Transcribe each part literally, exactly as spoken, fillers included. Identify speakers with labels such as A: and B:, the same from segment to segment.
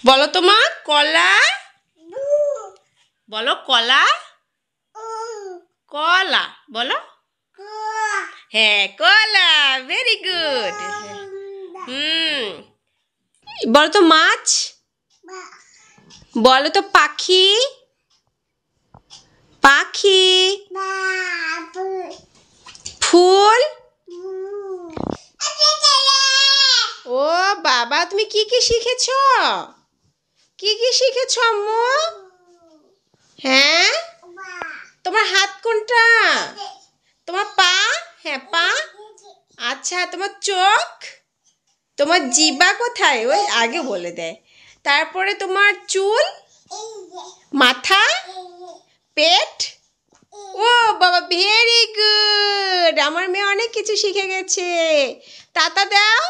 A: বলো তো মা কলা বলো কলা কলা বলো হ্যাঁ কলা ভেরি গুড হুম বলো তো মাছ বলো তো পাখি পাখি ফুল ও বাবা তুমি কি কি শিখেছো কি কি শিখেছো আম্মু হ্যাঁ তোমার হাত কোনটা তোমার পা হ্যাঁ পা আচ্ছা তোমার চোখ তোমার জিহ্বা কোথায় ওই আগে বলে দেয় তারপরে তোমার চুল মাথা পেট ও বাবা ভেরি গুড আমার মেয়ে অনেক কিছু শিখে গেছে টাটা দাও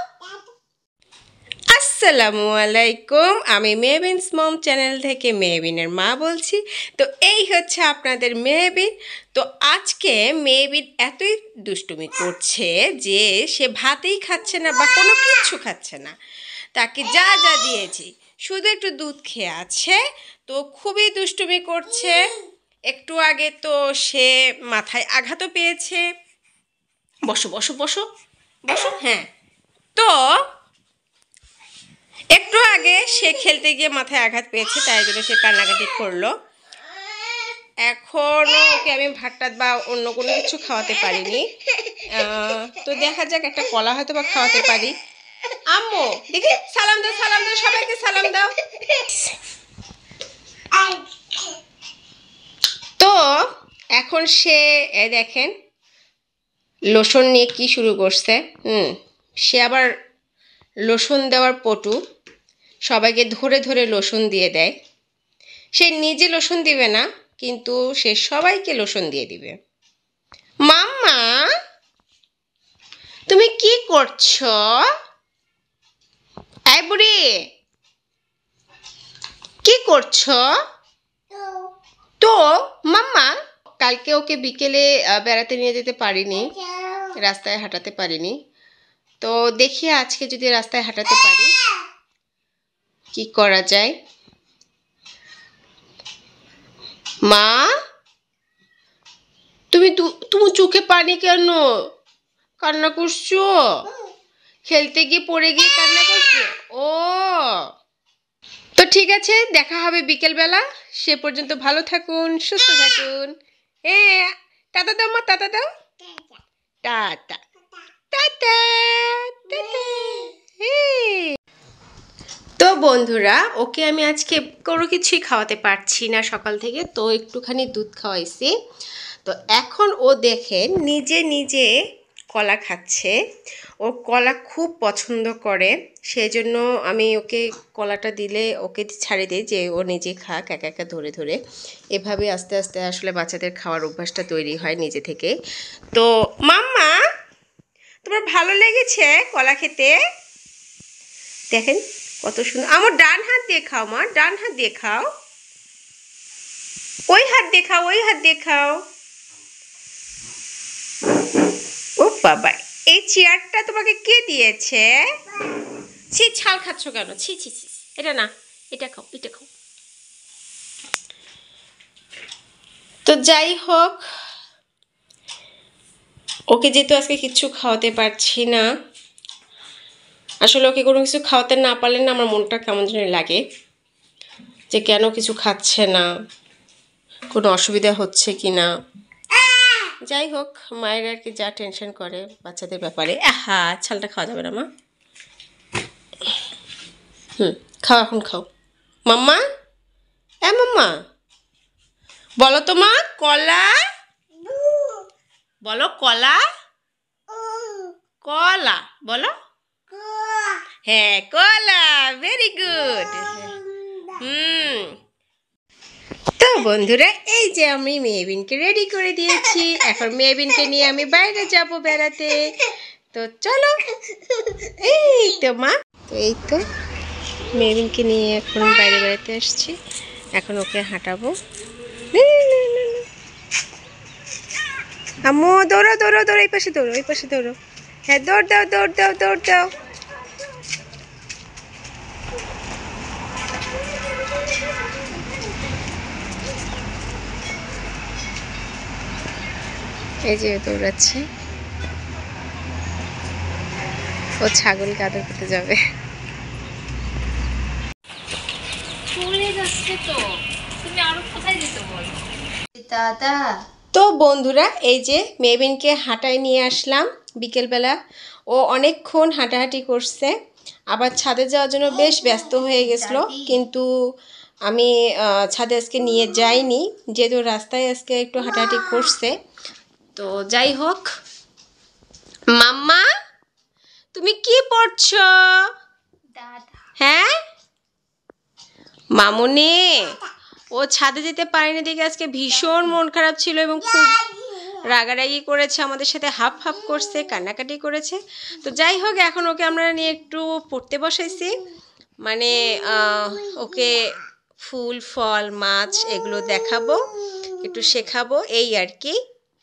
A: আসসালামু আলাইকুম আমি মেহভিনস মম চ্যানেল থেকে মেহভিনের মা বলছি তো এই হচ্ছে আপনাদের মেহভিন তো আজকে মেহভিন এতই দুষ্টুমি করছে যে সে ভাতেই খাচ্ছে না বা কোনো কিছু খাচ্ছে না তাকে যা যা দিয়েছি শুধু একটু দুধ খেয়ে আছে তো খুবই দুষ্টুমি করছে একটু আগে তো সে মাথায় আঘাতও পেয়েছে বসো বসো বসো বসো হ্যাঁ তো একটু আগে সে খেলতে গিয়ে মাথায় আঘাত পেয়েছে তাই জন্য সে কান্নাকাটি করলো এখনও ওকে আমি ভাত টাত বা অন্য কোনো কিছু খাওয়াতে পারিনি তো দেখা যাক একটা কলা হয়তো বা খাওয়াতে পারি আম্মু দেখি সালাম দাও সালাম দাও সবাইকে সালাম দাও তো এখন সে দেখেন লোশন নিয়ে কি শুরু করছে হুম সে আবার লোশন দেওয়ার পটু সবাইকে ধরে ধরে লোশন দিয়ে দেয় সে নিজে লোশন দিবে না কিন্তু সে সবাইকে লোশন দিয়ে দিবে মাম্মা তুমি কি করছো এই বুড়ি কি করছো তো মাম্মা কালকে ওকে বিকেলে বেড়াতে নিয়ে যেতে পারিনি রাস্তায় হাঁটাতে পারিনি তো দেখি আজকে যদি রাস্তায় হাঁটাতে পারি কি করা যায় মা তুমি তুমি চোখে পানি কেন কান্না করছো খেলতে গিয়ে পড়ে গিয়ে কান্না করছো ও তো ঠিক আছে দেখা হবে বিকেলবেলা সে পর্যন্ত ভালো থাকুন সুস্থ থাকুন হ্যাঁ টাটা দাও মা টাটা দাও টাটা টাটা তো বন্ধুরা ওকে আমি আজকে কোনো কিছুই খাওয়াতে পারছি না সকাল থেকে তো একটুখানি দুধ খাওয়াইছি তো এখন ও দেখেন নিজে নিজে কলা খাচ্ছে ও কলা খুব পছন্দ করে সেজন্য আমি ওকে কলাটা দিলে ওকে ছাড়ে দিই যে ও নিজে খাক একা একা ধরে ধরে এভাবে আস্তে আস্তে আসলে বাচ্চাদের খাওয়ার অভ্যাসটা তৈরি হয় নিজে থেকে তো মাম্মা তোমার ভালো লেগেছে কলা খেতে দেখেন কত সুন্দর আমার ডান হাত দিয়ে খাও মা ডান হাত দিয়ে খাও ওই হাত দিয়ে খাও ওই হাত দিয়ে খাও ও বাবা এই চেয়ারটা তোমাকে কে দিয়েছে ছি ছাল খাচ্ছ কেন ছি ছি ছি এটা না এটা খাও এটা খাও তো যাই হোক ওকে যেহেতু আজকে কিচ্ছু খাওয়াতে পারছি না আসলে ওকে কোনো কিছু খাওয়াতে না পারলে না আমার মনটা কেমন যেন লাগে যে কেন কিছু খাচ্ছে না কোনো অসুবিধা হচ্ছে কি না যাই হোক মায়ের আর কি যা টেনশন করে বাচ্চাদের ব্যাপারে আহা ছালটা খাওয়া যাবে না মা হুম খাও এখন খাও মাম্মা এ মাম্মা বলো তো মা কলা বলো কলা কলা বলো হ্যাঁ কলা ভেরি গুড হুম তো বন্ধুরা এই যে আমি মেহভিনকে রেডি করে দিয়েছি এখন মেহভিনকে নিয়ে আমি বাইরে যাব বেড়াতে তো চলো এই তো মা তো এই তো মেহভিনকে নিয়ে এখন বাইরে বেড়াতে আসছি এখন ওকে হাঁটাবো আম্মু দৌড়ো দৌড়ো দৌড়ো এই পাশে দৌড়ো এই পাশে দৌড়ো হ্যাঁ দৌড় দাও দৌড় দাও দৌড় দাও এই যে দৌড়াচ্ছে, ও ছাগলকে আদর করতে যাবে। দাদা তো বন্ধুরা, এই যে মেহবিনকে হাঁটায় নিয়ে আসলাম বিকেলবেলা। ও অনেকক্ষণ হাঁটাহাঁটি করছে, আবার ছাদে যাওয়ার জন্য বেশ ব্যস্ত হয়ে গেছিলো, কিন্তু আমি ছাদে আজকে নিয়ে যাইনি, যেহেতু রাস্তায় আজকে একটু হাঁটাহাঁটি করছে। তো যাই হোক, মাম্মা তুমি কি পড়ছো? হ্যাঁ মামুনি, ও ছাদে যেতে পারেনি দেখে আজকে ভীষণ মন খারাপ ছিল এবং খুব রাগারাগি করেছে, আমাদের সাথে হাফ হাফ করছে, কান্নাকাটি করেছে। তো যাই হোক, এখন ওকে আমরা নিয়ে একটু পড়তে বসাইছি, মানে ওকে ফুল ফল মাছ এগুলো দেখাবো, একটু শেখাবো, এই আর কি।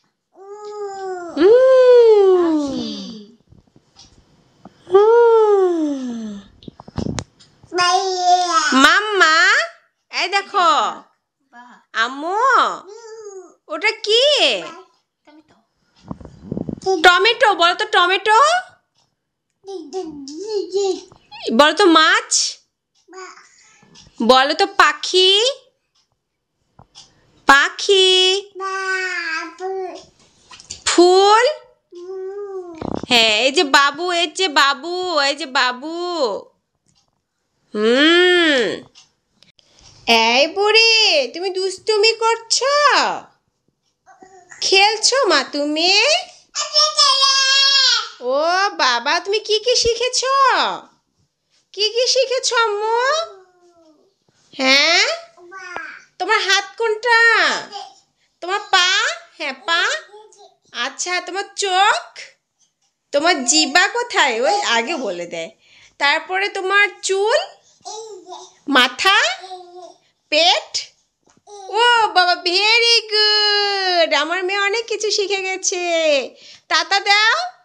A: মাম্মা এই দেখো, আম্মু ওটা কি? টমেটো বলতো, টমেটো বলতো, মাছ বলতো, পাখি পাখি ফুল, হ্যাঁ এই যে বাবু, এই যে বাবু, এই যে বাবু। হুম এই বুড়ি, তুমি দুষ্টুমি করছো, খেলছো মা তুমি? ও বাবা, তুমি কি কি শিখেছো? কি কি শিখেছো আম্মু? হ্যাঁ তোমার হাত কোনটা? তোমার পা? হ্যাঁ পা। আচ্ছা, তোমার চোখ? তোমার জিহ্বা কোথায়? ওই আগে বলে দেয়। তারপরে তোমার চুল, মাথা, পেট। ও বাবা, ভেরি গুড, আমার মেয়ে অনেক কিছু শিখে গেছে। তাতা দাও।